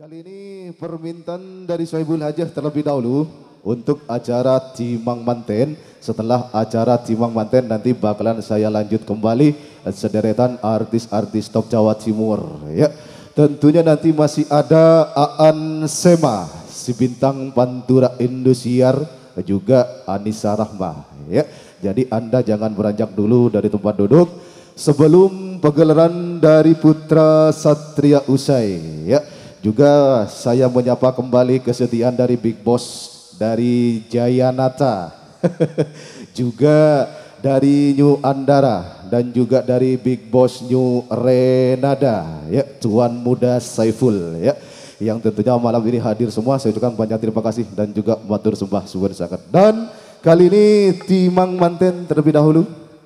Kali ini permintaan dari Soebul Hajah terlebih dahulu untuk acara Timang Manten. Setelah acara Timang Manten nanti bakalan saya lanjut kembali sederetan artis-artis top Jawa Timur. Ya, tentunya nanti masih ada Aan Sema, si bintang Pantura Indosiar, juga Anissa Rahmah. Ya, jadi Anda jangan beranjak dulu dari tempat duduk sebelum pegelaran dari Putra Satria usai. Ya. Juga saya menyapa kembali kesetiaan dari Big Boss dari Jayanata, juga dari New Andara dan juga dari Big Boss New Renada, ya Tuan Muda Saiful, ya yang tentunya malam ini hadir semua. Saya ucapkan banyak terima kasih dan juga matur sembah suwun sangat. Dan kali ini Timang Manten terlebih dahulu.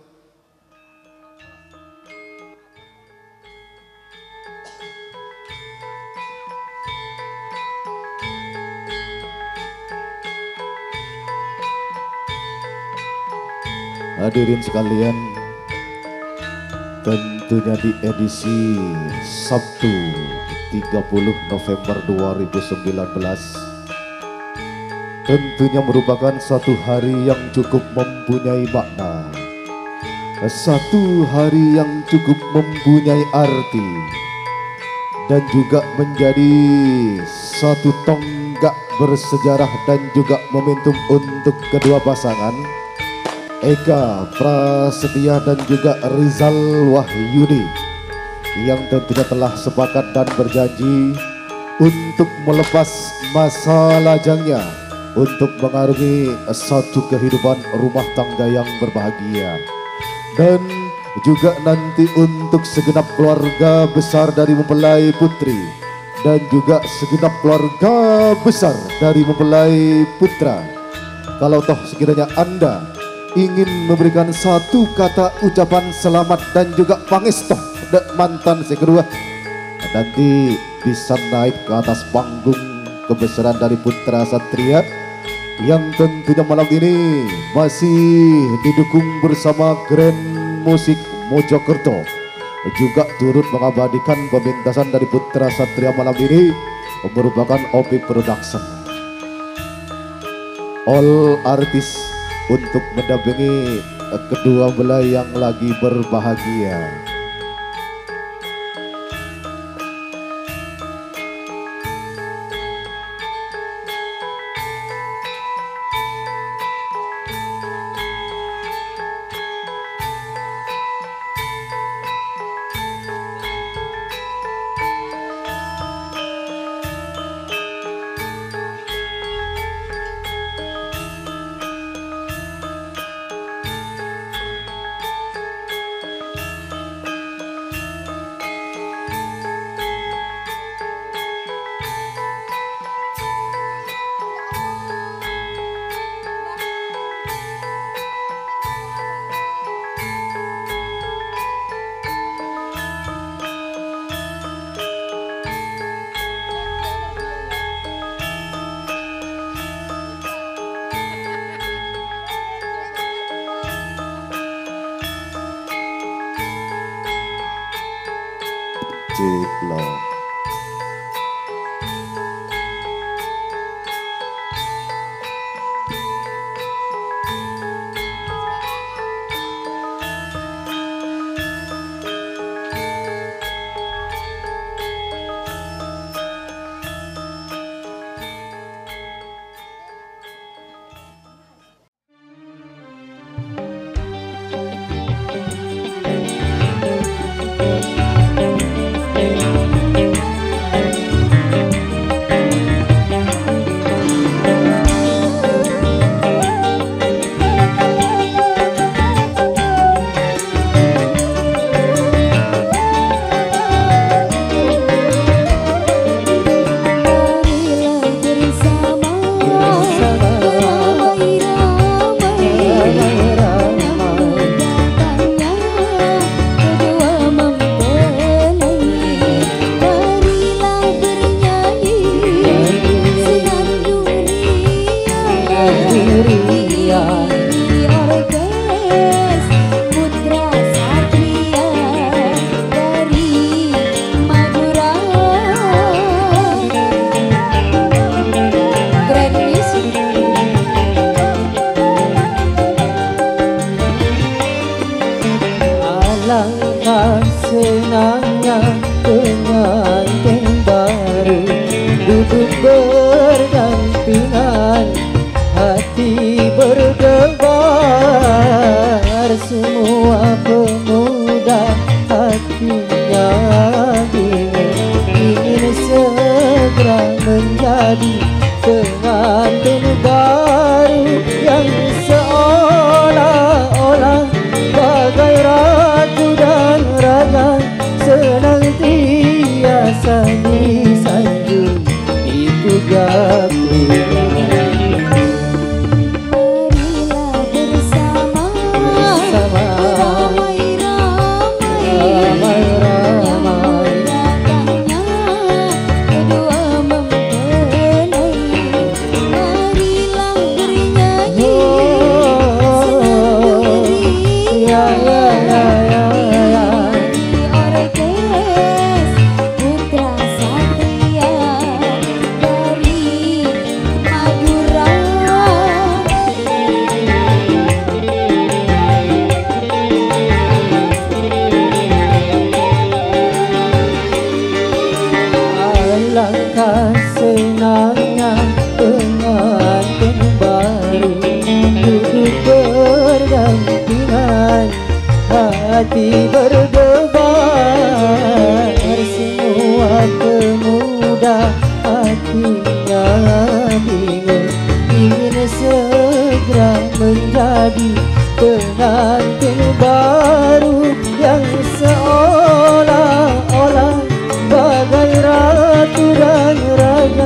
Hadirin sekalian, tentunya di edisi Sabtu 30 November 2019 tentunya merupakan satu hari yang cukup mempunyai makna, satu hari yang cukup mempunyai arti, dan juga menjadi satu tonggak bersejarah dan juga momentum untuk kedua pasangan Eka Prasetya dan juga Rizal Wahyudi, yang tentunya telah sepakat dan berjanji untuk melepas masa lajangnya untuk mengarungi satu kehidupan rumah tangga yang berbahagia. Dan juga nanti untuk segenap keluarga besar dari mempelai putri dan juga segenap keluarga besar dari mempelai putra, kalau toh sekiranya Anda ingin memberikan satu kata ucapan selamat dan juga pangestu mantan si kedua, nanti bisa naik ke atas panggung kebesaran dari Putra Satria yang tentunya malam ini masih didukung bersama Grand Musik Mojokerto, juga turut mengabadikan pementasan dari Putra Satria malam ini merupakan OP Production. All artis untuk mendampingi kedua belah yang lagi berbahagia. berdampingan, hati berdebar, semua pemuda hatinya bingung, ingin segera menjadi pengantin baru yang seolah-olah bagai ratu dan raja, senantiasa disanjung dipuja-puja. Alangkah senangnya pengantin baru duduk berdampingan, hati berdebar, semua pemuda hatinya bingung, ingin segera menjadi pengantin baru yang seolah-olah bagai ratu dan raja,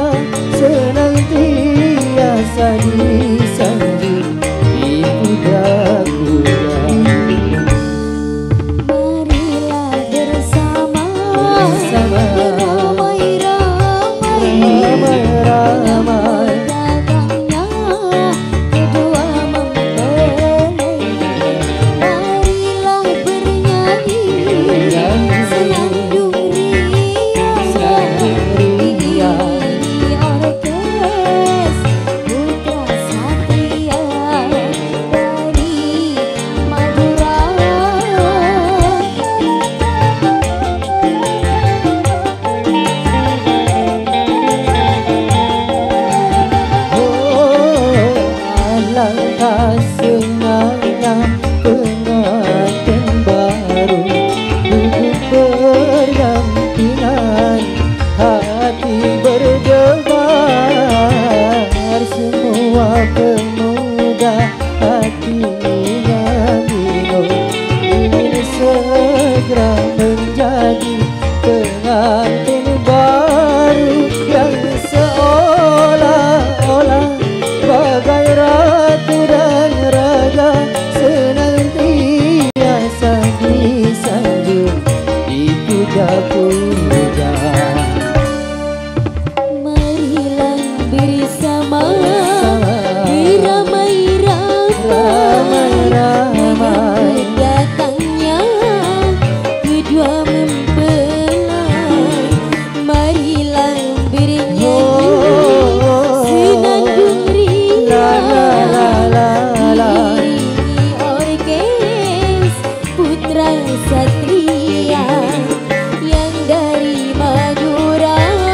senantiasa disanjung dipuja-puja. Marilah bersama beramai-ramai, datangnya kedua mempelai. Marilah bernyanyi senandung ria, ini orkes putra satria dari Madura. Alangkah senangnya pengantin baru duduk berdampingan, hati berdebar, semua pemuda hatinya bingung, ingin segera menjadi pengantin baru yang seolah-olah bagai ratu dan raja, senantiasa disanjung dipuja-puja. Marilah bersama beramai-ramai, menyambut datangnya kedua mempelai. Marilah bernyanyi senandung ria, iringi orkes putra satria yang dari Madura.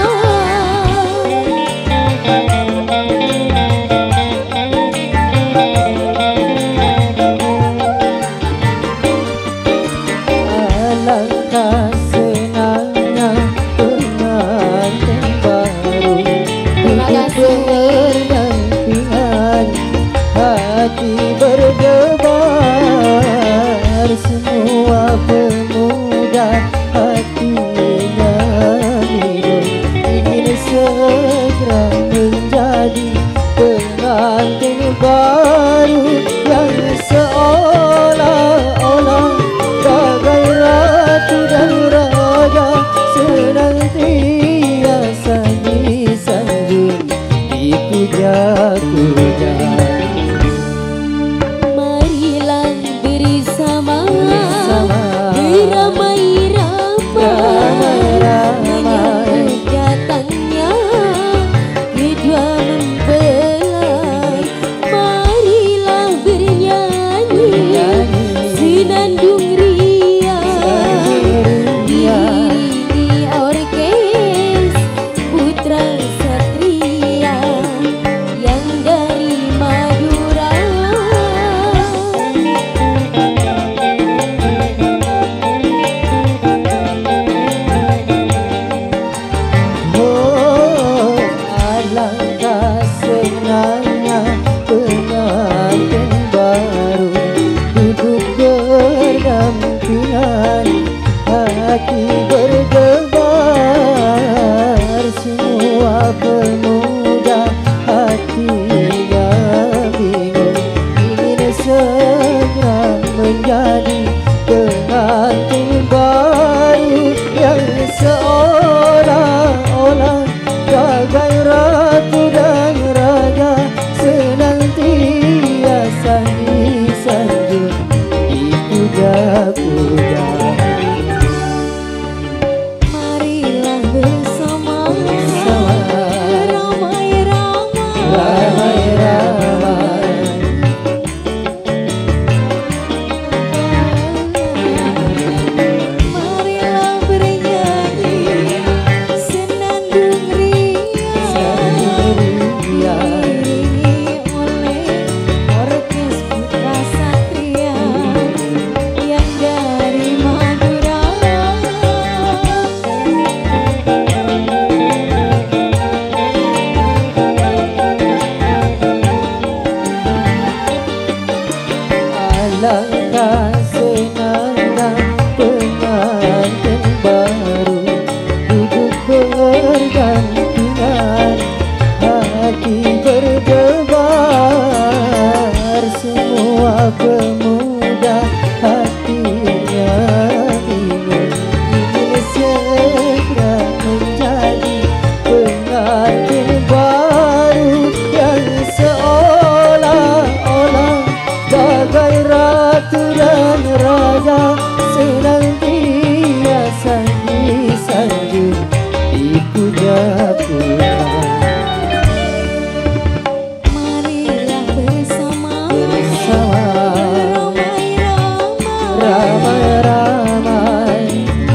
Alangkah senangnya pengantin baru duduk berdampingan, hati berdebar, semua pemuda hatinya bingung, ingin segera menjadi pengantin baru yang seolah-olah bagai ratu dan raja, senantiasa disanjung dipuja-puja. Marilah bersama beramai-ramai, menyambut datangnya pemuda hatinya bingung, ingin segera menjadi pengantin baru yang seolah-olah bagai ratu dan raja, senantiasa disanjung dipuja-puja. Marilah bersama Ramai-ramai marilah bernyanyi senandung ria, diiringi oleh orkes putra satria yang dari Madura. Alangkah senangnya pengantin baru duduk berdampingan, hati berdebar, semua pemuda hatinya bingung, ingin segera menjadi pengantin baru yang seolah-olah bagai ratu dan raja, senantiasa disanjung dipuja-puja. Marilah bersama Ramai-ramai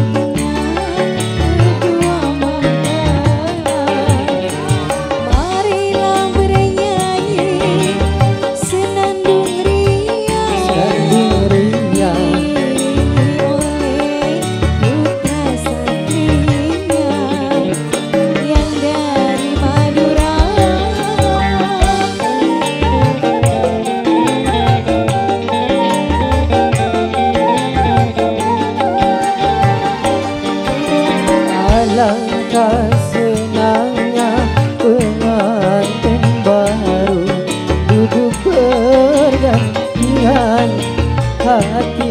kedua mempelai. Marilah bernyanyi senandung ria, sendirinya diiringi oleh putra satria yang dari Madura. Alangkah senangnya pengantin baru duduk bergantian, hati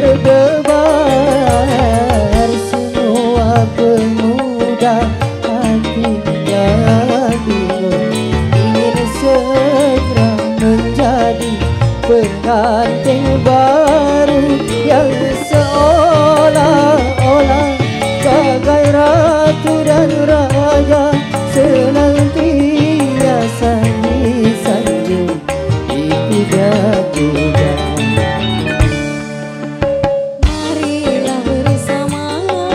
berdebar, semua pemuda hatinya bingung, ingin segera menjadi pengantin baru yang seolah-olah bagai ratu dan raja, senantiasa disanjung dipuja-puja. Marilah bersama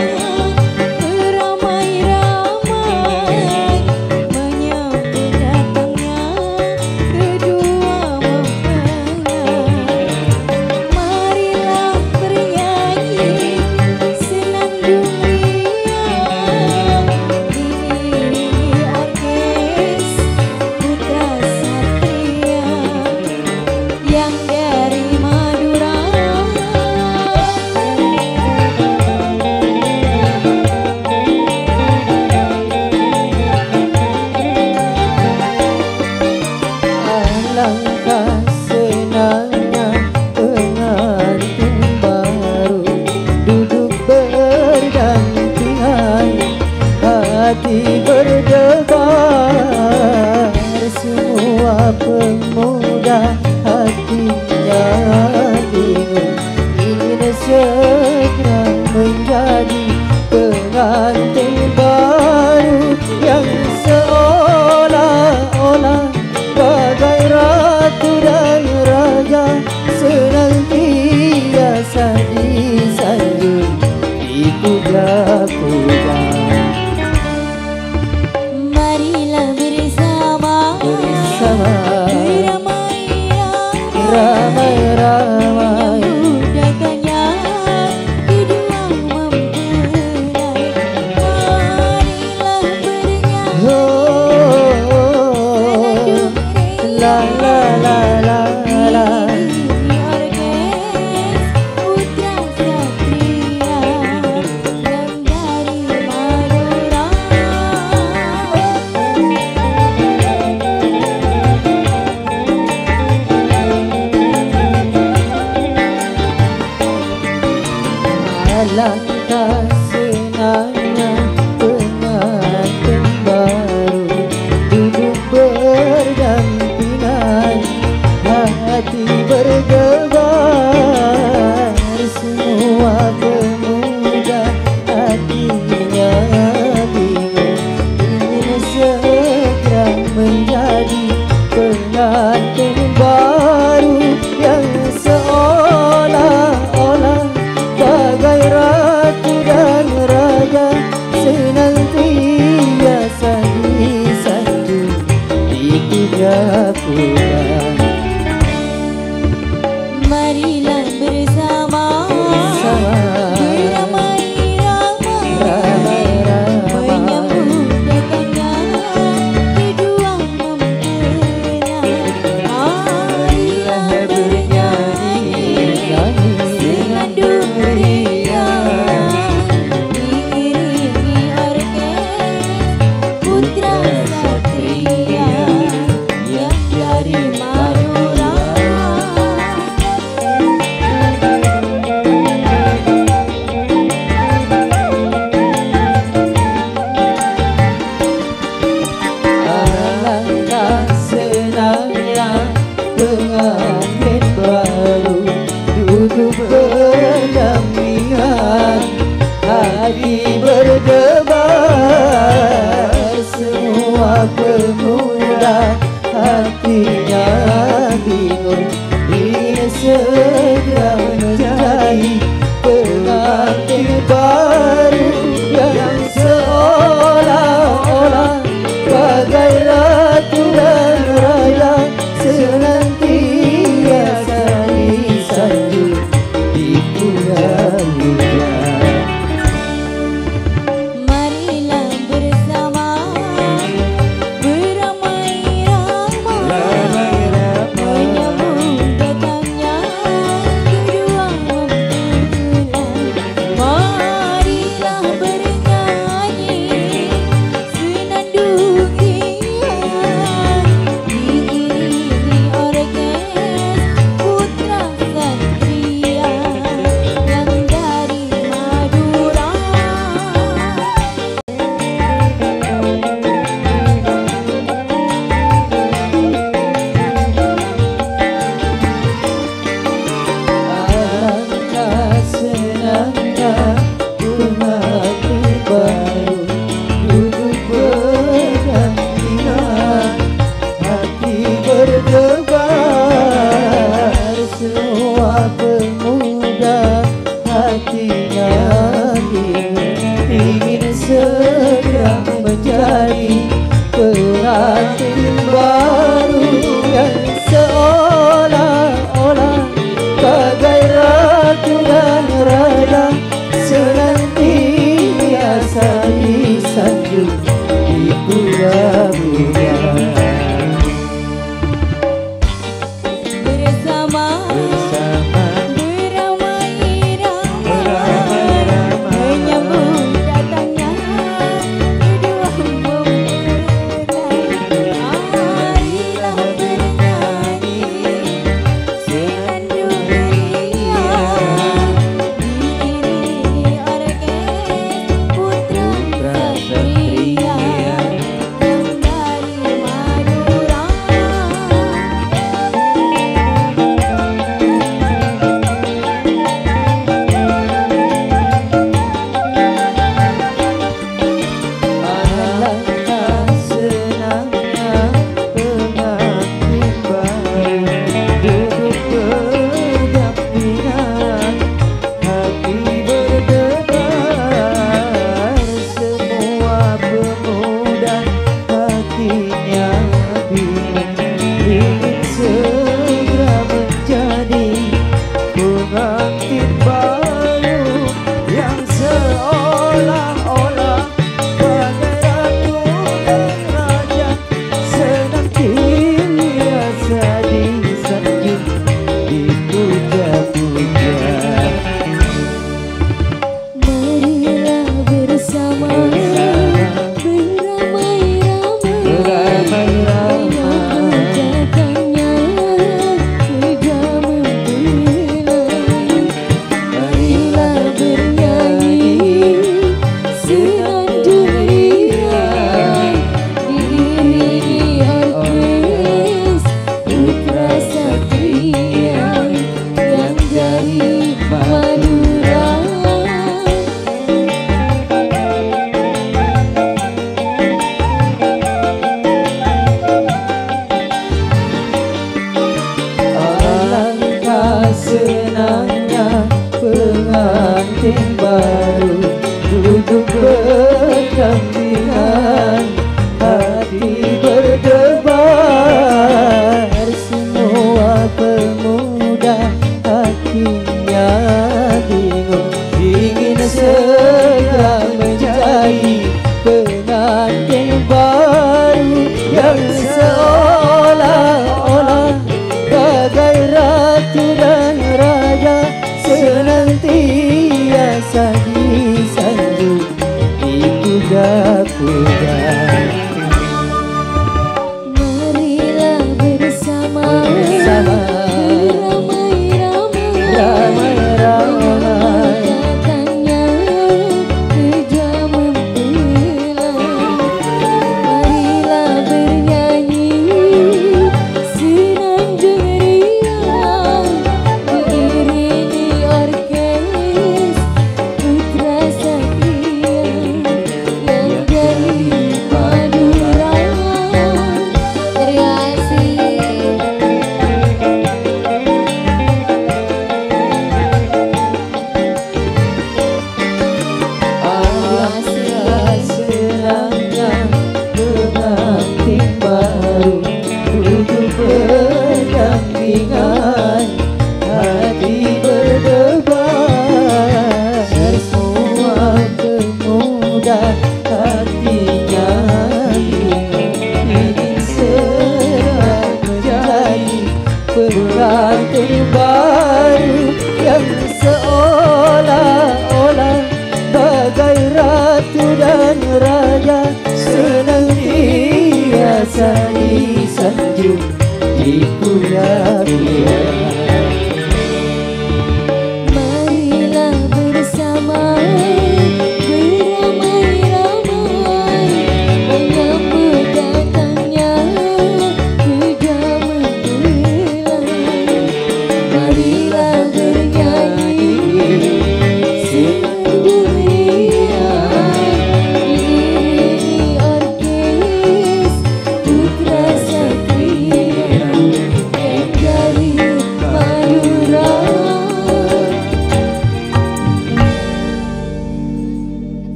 beramai-ramai menyambut datangnya kedua mempelai. Marilah bernyanyi senandung ria, diiringi orkes putra satria yang dari Madura. Alangkah senangnya pengantin baru duduk berdampingan, hati berdebar, semua pemuda hatinya bingung, ingin segera menjadi pengantin baru yang seolah-olah bagai ratu dan raja, senantiasa disanjung dipuja-puja. Marilah bersama Ramai-ramai menyambut datangnya kedua mempelai. Marilah bernyanyi oh, la la la la la. diiringi orkes putra satria yang dari Madura. semua pemuda hatinya bingung, ingin segera menjadi pengantin baru yang seolah-olah bagai ratu dan raja, senantiasa disanjung di puncak hujan. Marilah bersama beramai-ramai menyambut datangnya kedua mempelai. Marilah bernyanyi senandung riang, diiringi orkes putra satria yang dari Madura. Alangkah senangnya pengantin baru duduk berdampingan, hati berdebar. Semua pemuda hatinya ingin segera menjadi pengantin baru yang seolah-olah bagai ratu dan raja, senantiasa disanjung di puncak